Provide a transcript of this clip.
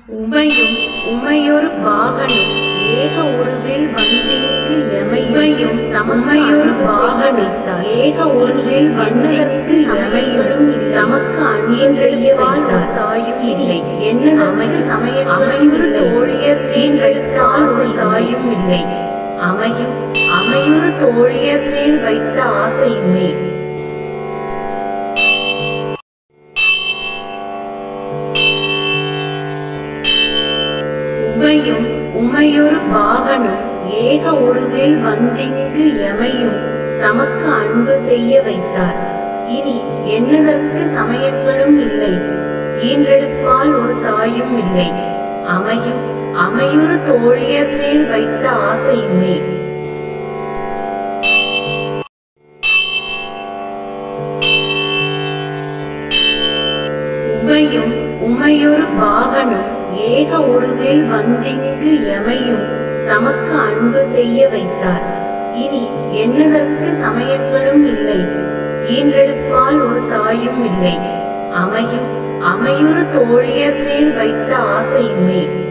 உமையும் உமையொரு பாகனும் ஏக உருவில் வந்திங்கு எமையும் தம்மையொரு பாகனித்தார் ஏக உருவில் வந்ததற்கு எமையும் தமக்கு அந்நிய செய்யவால் ஒரு தாயும் இல்லை என்னதற்கு சமய அமையுறு தோழியர் மேல் வைத்த ஆசை தாயும் இல்லை அமையுறு தோழியர் மேல் வைத்த ஆசையுமே. உமையும் உமையொரு பாகனும் ஏக உருவில் வந்திங்கு எமையும் தமக்கு அன்பு செய்ய வைத்தார். இனி என்னதற்கு சமயங்களும் இல்லை ஈன்றெடுப்பால் ஒரு தாயும் இல்லை அமையுறு தோழியர் மேல் வைத்த ஆசையுமே. உமையும் உமையொரு பாகனும் ஏக உருவில் வந்திங்கு எமையும் தமக்கு அன்பு செய்ய வைத்தார். இனி என்னதற்கு சமயங்களும் இல்லை ஈன்றெடுப்பால் ஒரு தாயும் இல்லை அமையுறு தோழியர் மேல் வைத்த ஆசையுமே.